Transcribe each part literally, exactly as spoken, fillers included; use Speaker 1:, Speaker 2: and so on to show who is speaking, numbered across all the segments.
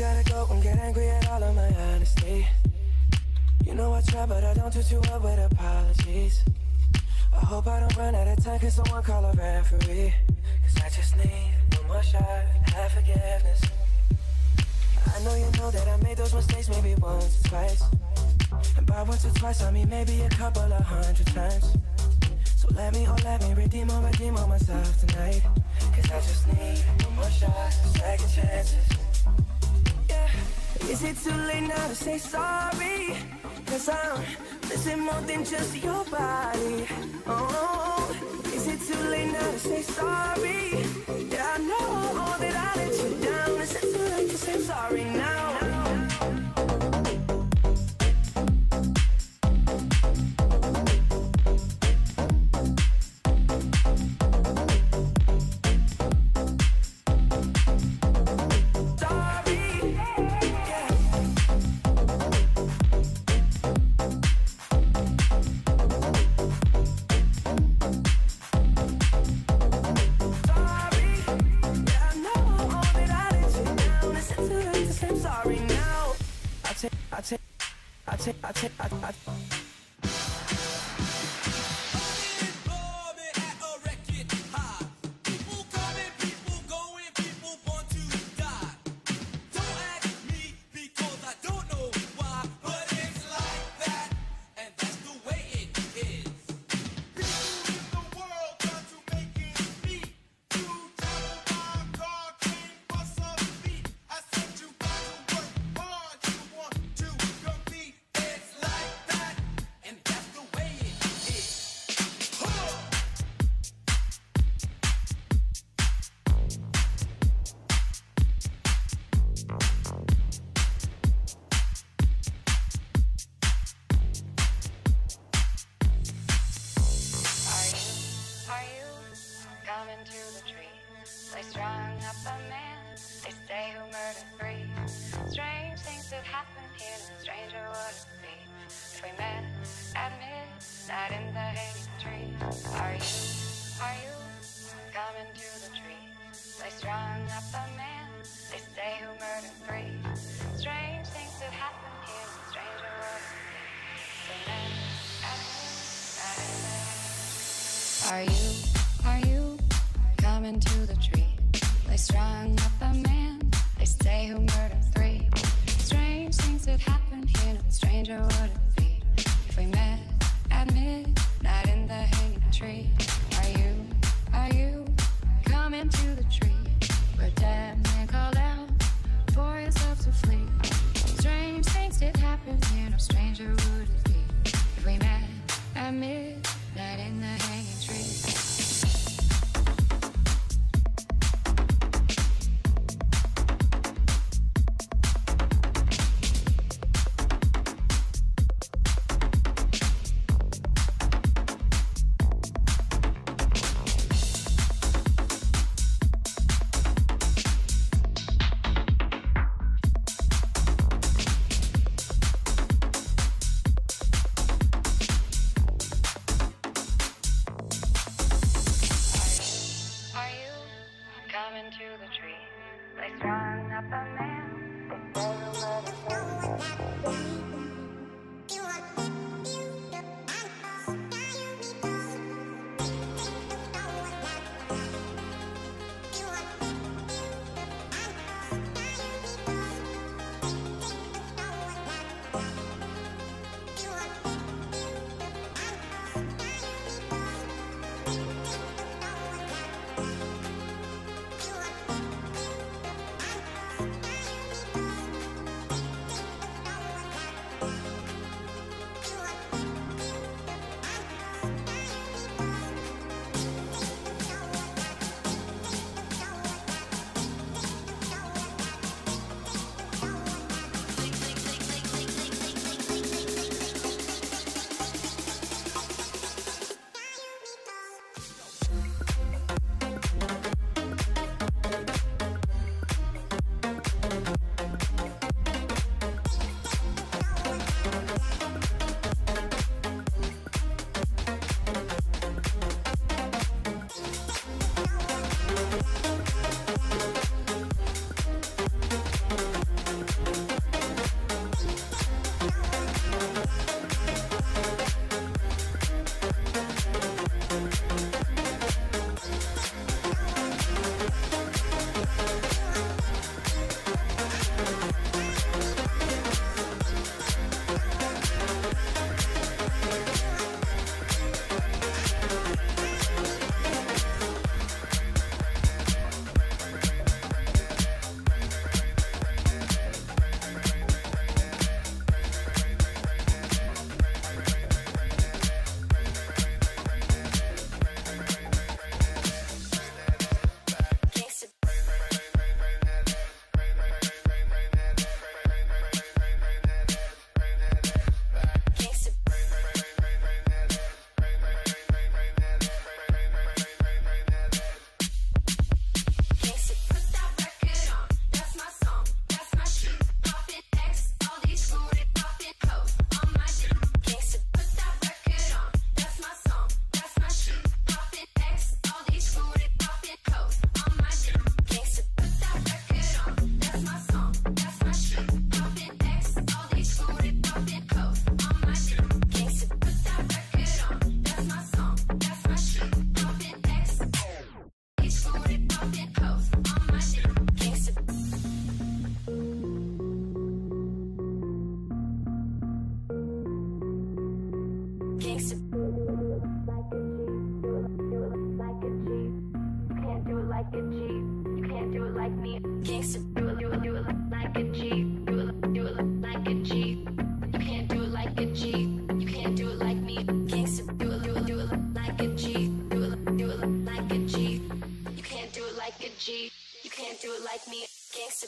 Speaker 1: gotta go and get angry at all of my honesty. You know I try, but I don't do too well with apologies. I hope I don't run out of time, can someone call a referee? Cause I just need one more shot, have forgiveness. I know you know that I made those mistakes maybe once or twice. And by once or twice I mean maybe a couple of hundred times. So let me, oh let me redeem or redeem on myself tonight. Cause I just need one more shot, second chances. Yeah. Is it too late now to say sorry? Cause I'm missing more than just your body. Oh, is it too late now to say sorry? Yeah, I know that I let you down. Is it too late to say sorry now? I take, I take, I take, I take, I take.
Speaker 2: Are you, are you coming to the tree? They strung up a man, they say who murdered three. Strange things that happen here, no stranger would it be if we met at midnight in the hanging tree. Are you, are you coming to the tree? Where dead man called out for yourself to flee. Strange things that happen here, no stranger would it be if we met at midnight in the hanging tree. gangsta. Do it, do it, do it like a G. Do it, do it like a G. You can't do it like a G. You can't do it like me. Gangsta. Do it, do it, do it like a G. Do it, do it like a G. You can't do it like a G. You can't do it like me. Gangsta.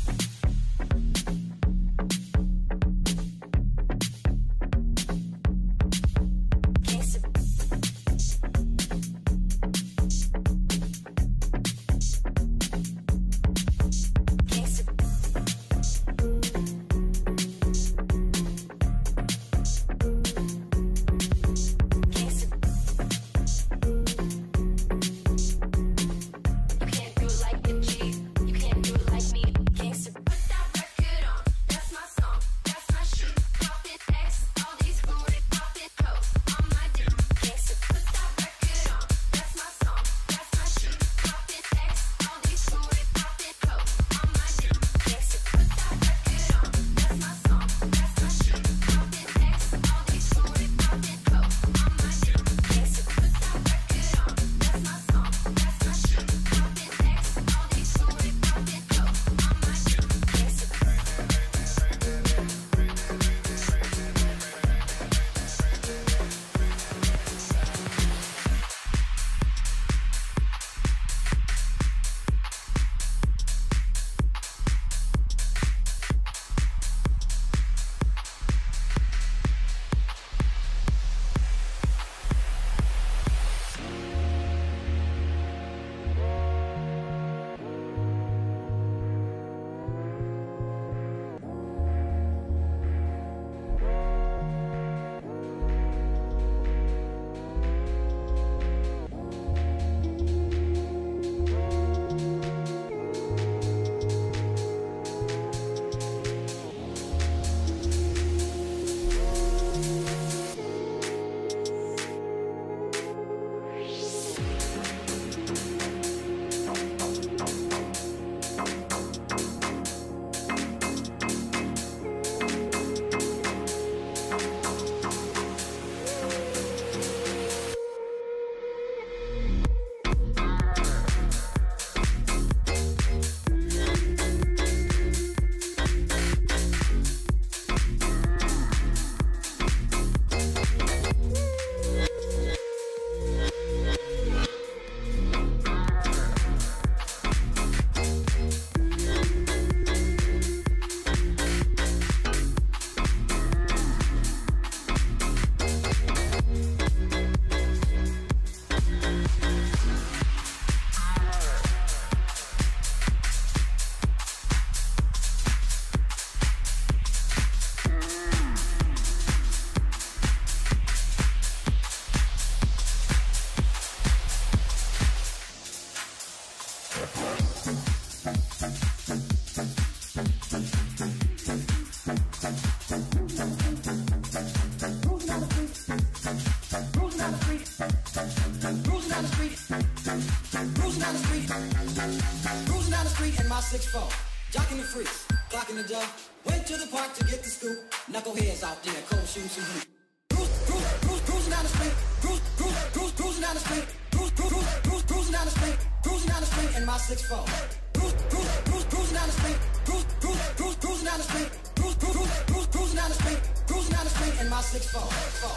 Speaker 3: six four, jocking the freaks, clocking the dough. Went to the park to get the scoop. Knuckleheads out there, cold shooting some hoop. Cruise, cruise, cruise, cruising down the street. Cruise, cruise, cruise, cruising down the street. Cruise, cruise, cruise, cruise, cruising down the street. Cruising down the street in my six four. Cruise, cruise, cruise, cruising down the street. Cruise, cruise, cruise, cruising down the street. Cruise, cruise, cruise, cruise, cruising down the street. Cruising down the street in my six four.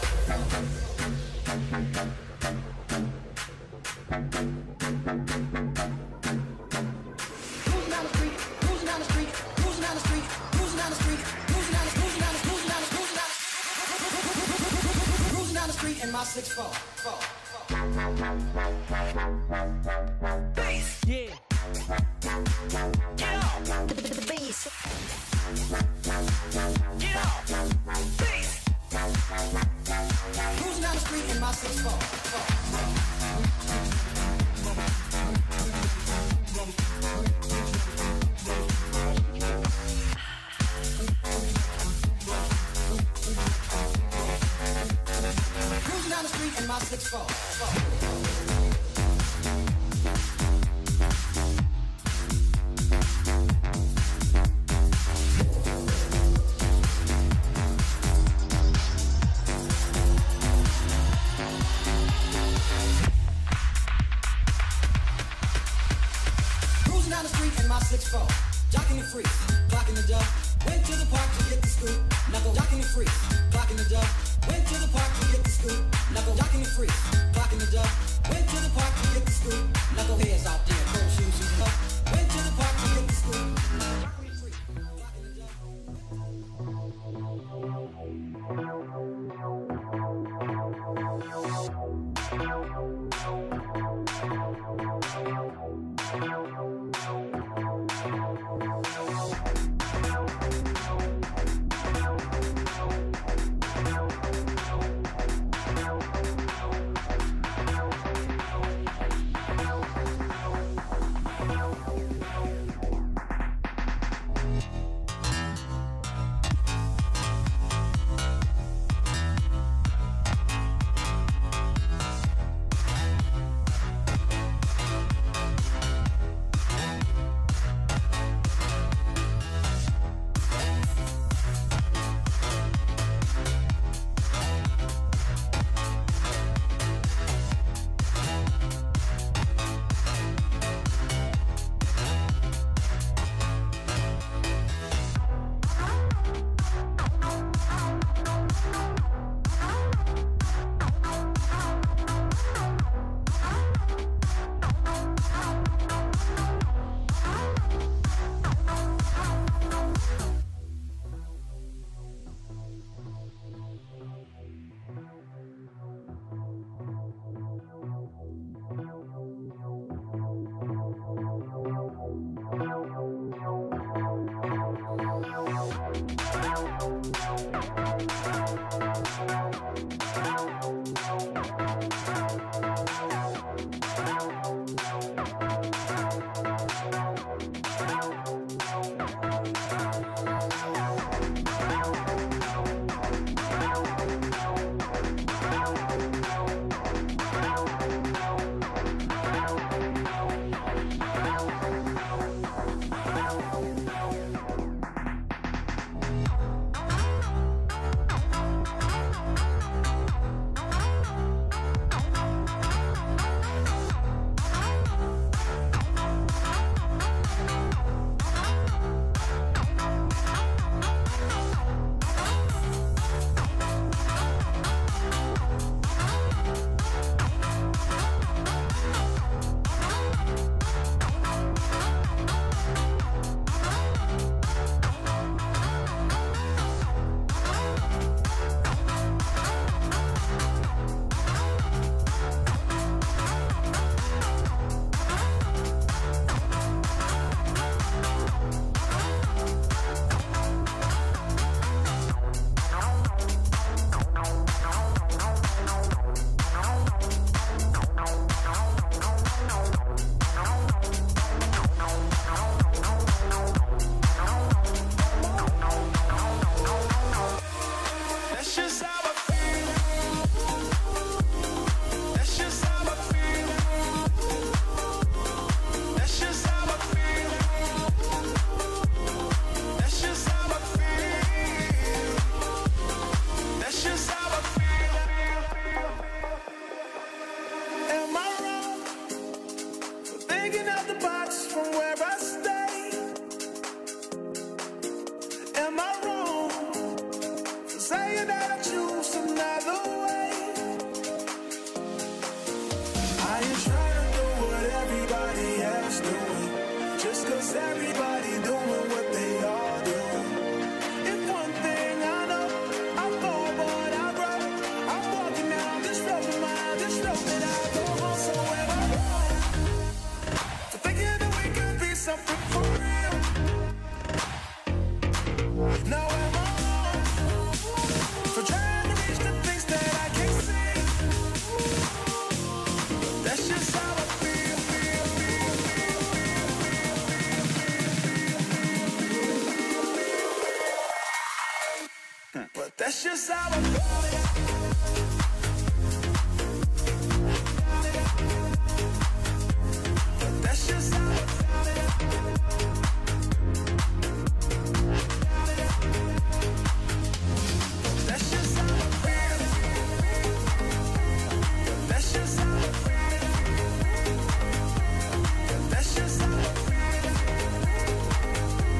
Speaker 3: In my six four, four, four. Bass, yeah. Get off the, the, the bass. Get off bass. Cruising down the street in my six four, four. Down the street in my six four. Cruising down the street in my six four. jocking the freak, clocking the dub. Went to the park to get the scoop. Knuckle jocking the freak, clocking the dub. Went to the park to get the scoop. Knuckle jocking the freak, clocking the dub. Went to the park to get the scoop. Knuckleheads out there, cold shoes, shoes up. Went to the park to get the scoop. Jocking the freak, clocking the dub.
Speaker 1: That's just how I feel. That's just how I That's just how I feel. That's just how I feel. That's just how I feel.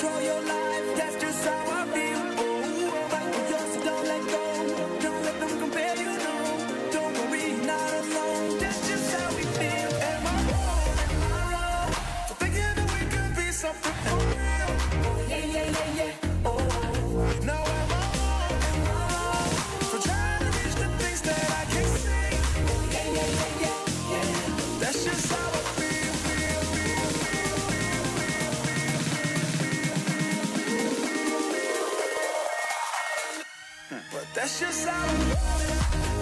Speaker 1: control your life. That's just how I feel. Oh, but you're yours, so don't let go. Don't let them compare you, no. Don't worry, not alone. That's just how we feel. Am I wrong? Am I wrong for thinking that we could be something for real? Yeah, yeah, yeah, yeah. Oh, now am I wrong? Am I wrong for trying to reach the things that I can't see? Yeah, yeah, yeah, yeah, yeah. That's just how I feel, feel, feel, feel, feel, feel. But that's just how I feel.